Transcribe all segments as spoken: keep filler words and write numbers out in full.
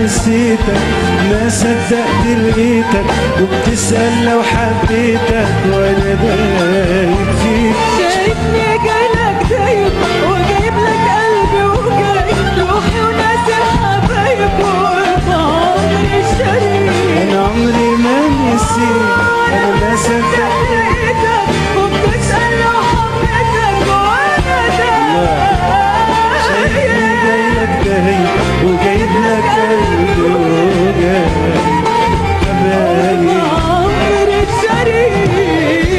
نسيتك، ما صدقت لقيتك وبتسأل لو حبيتك وانا دايب فيك. شايفني جايلك دايب وجايب لك قلبي وجايب روحي وناس الحبايب وانت عمري الشريك. انا عمري ما نسيت، انا ما صدقت لقيتك وبتسأل لو حبيتك وانا دايب. شايفني جايلك دايب وجايب لك قلبي وجايب حبايب عمري الشريك.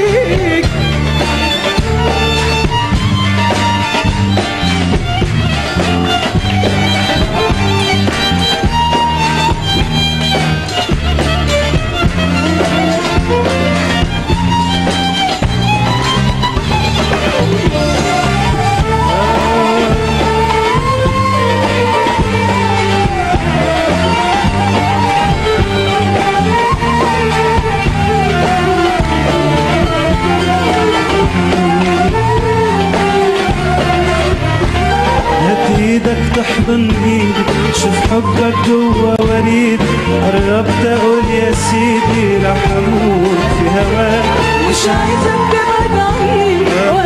ايدك تحضن ايدي، شوف حبك جوا وريدي، قربت اقول يا سيدي رح اموت في هواك. مش عايزك تبعد عني